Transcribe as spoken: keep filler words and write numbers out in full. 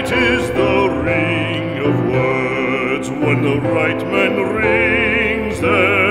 It is the ring of words when the right man rings them.